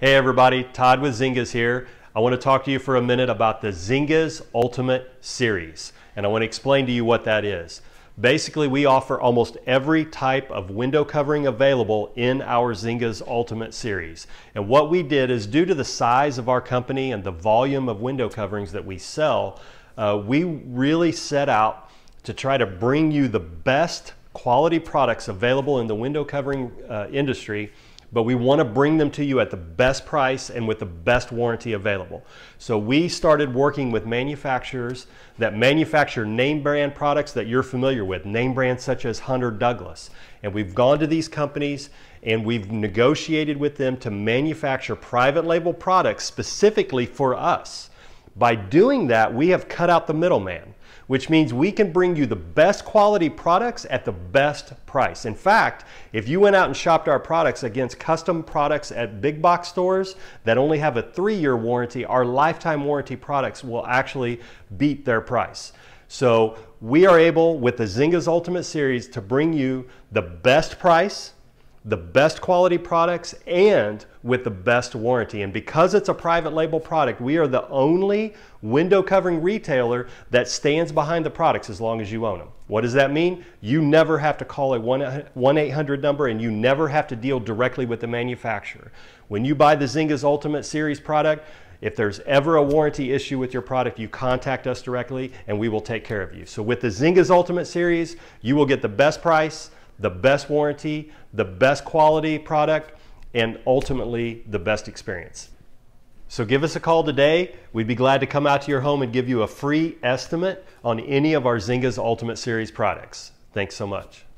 Hey everybody, Todd with Zinga's here. I want to talk to you for a minute about the Zinga's Ultimate Series, and I want to explain to you what that is. Basically, we offer almost every type of window covering available in our Zinga's Ultimate Series. And what we did is, due to the size of our company and the volume of window coverings that we sell, we really set out to try to bring you the best quality products available in the window covering industry, but we want to bring them to you at the best price and with the best warranty available. So we started working with manufacturers that manufacture name brand products that you're familiar with, name brands such as Hunter Douglas. And we've gone to these companies and we've negotiated with them to manufacture private label products specifically for us. By doing that, we have cut out the middleman, which means we can bring you the best quality products at the best price. In fact, if you went out and shopped our products against custom products at big box stores that only have a 3-year warranty, our lifetime warranty products will actually beat their price. So we are able, with the Zinga's Ultimate Series, to bring you the best price, the best quality products, and with the best warranty. And because it's a private label product, we are the only window covering retailer that stands behind the products as long as you own them. What does that mean? You never have to call a 1-800 number, and you never have to deal directly with the manufacturer. When you buy the Zinga's Ultimate Series product, if there's ever a warranty issue with your product, you contact us directly and we will take care of you. So with the Zinga's Ultimate Series, you will get the best price, the best warranty, the best quality product, and ultimately the best experience. So give us a call today. We'd be glad to come out to your home and give you a free estimate on any of our Zinga's Ultimate Series products. Thanks so much.